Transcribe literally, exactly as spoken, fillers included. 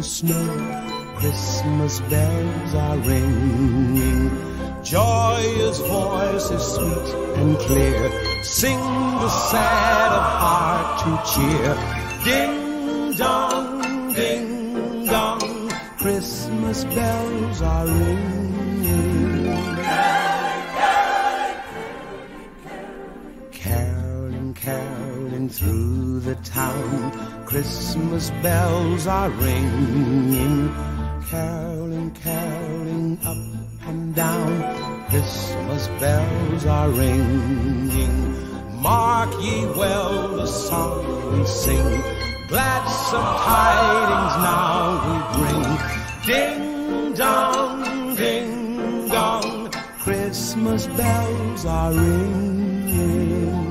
the snow, Christmas bells are ringing. Joyous voices sweet and clear sing the sad of heart to cheer. Ding dong, ding dong, Christmas bells are ringing. Caroling, caroling through the town, Christmas bells are ringing. Caroling, caroling up and down, Christmas bells are ringing. Mark ye well the song we sing, gladsome tidings now we bring. Ding dong, ding dong, Christmas bells are ringing.